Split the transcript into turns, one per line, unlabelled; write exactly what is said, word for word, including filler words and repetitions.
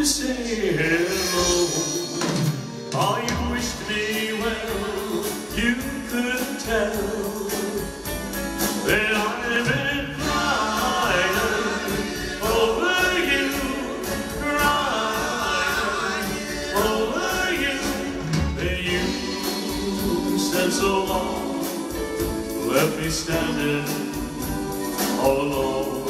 say hello. Oh, you wished me well, you couldn't tell that I've been crying over you, crying over you. Then you said so long, left me standing all alone.